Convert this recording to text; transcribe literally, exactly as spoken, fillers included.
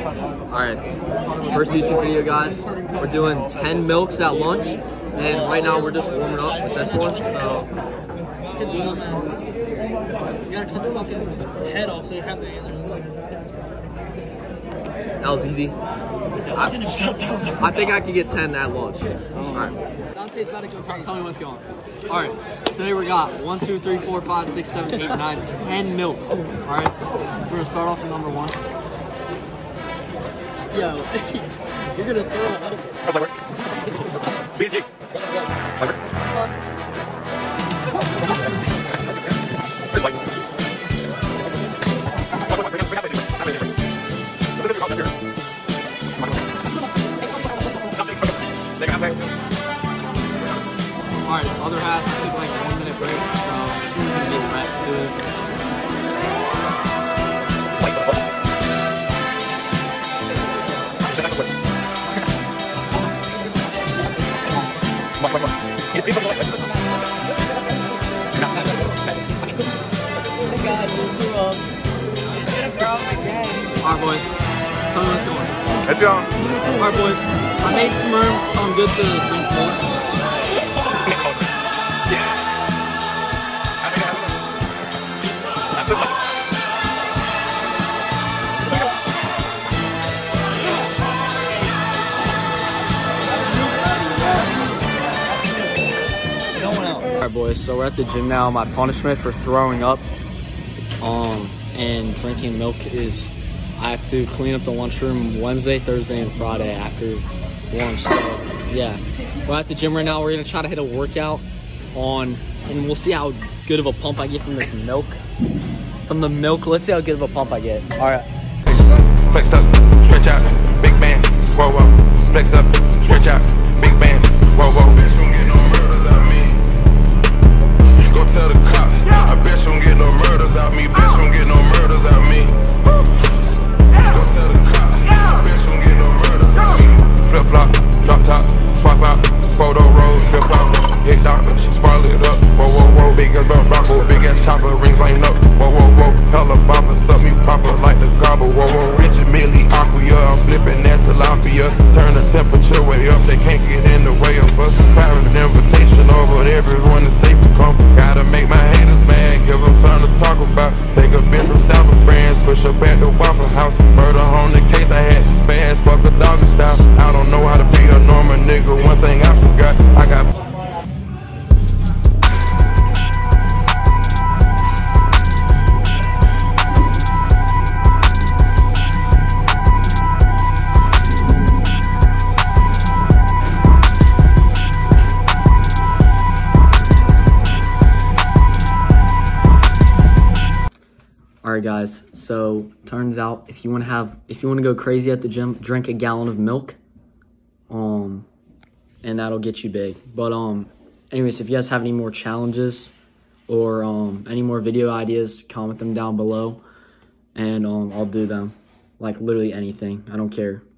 Alright, first YouTube video, guys. We're doing ten milks at lunch, and right now we're just warming up with this one, so. You gotta cut the fucking head off so you have the antlers. That was easy. I, I think I could get ten at lunch. Alright. Dante's about to go. Tell, tell me what's going. Alright, today we got one, two, three, four, five, six, seven, eight, nine, ten milks. Alright, so we're gonna start off with number one. Yo, you're gonna throw a little bit. Alright, other half took like a one minute break, so we're gonna get right to it. Alright, boys. Tell me what's going. Let's go. Alright, boys. I made some room, so I'm good to drink more. Alright, boys, so we're at the gym now. My punishment for throwing up um, and drinking milk is I have to clean up the lunchroom Wednesday, Thursday, and Friday after lunch. So, yeah, we're at the gym right now. We're going to try to hit a workout on, and we'll see how good of a pump I get from this milk. From the milk, let's see how good of a pump I get. Alright. Flex up, stretch out, big band, whoa, whoa. Flex up, stretch out, big band, whoa, whoa. Bitch, don't get no murders out me. You go tell the cops. I bet you don't get no murders out me. Bitch, don't get no murders out me. You go tell the cops. I bet you don't get no murders out me. Flip flop, drop top, swap out, photo roll, trip out. Hit doctor, she sparkle it up. Whoa, whoa, whoa. Big ass belt rock, big ass chopper, rings line up. Whoa, whoa, whoa. Hella bopper, suck me proper like the gobble. Whoa, whoa. Rich and Millie Aquia, I'm flipping that tilapia. Turn the temperature way up, they can't get in the way of us. Private invitation over, everyone is safe to come. Gotta make my haters mad, give them something to talk about. Take a bitch from South of France, push up at the Waffle House. Murder on the case, I had to spaz, fuck a doggy style. I don't know how to be a normal nigga, one thing I forgot, I got. Alright, guys, so turns out if you want to have if you want to go crazy at the gym, drink a gallon of milk, um and that'll get you big. But um anyways, if you guys have any more challenges or um any more video ideas, comment them down below, and um I'll do them. Like literally anything, I don't care.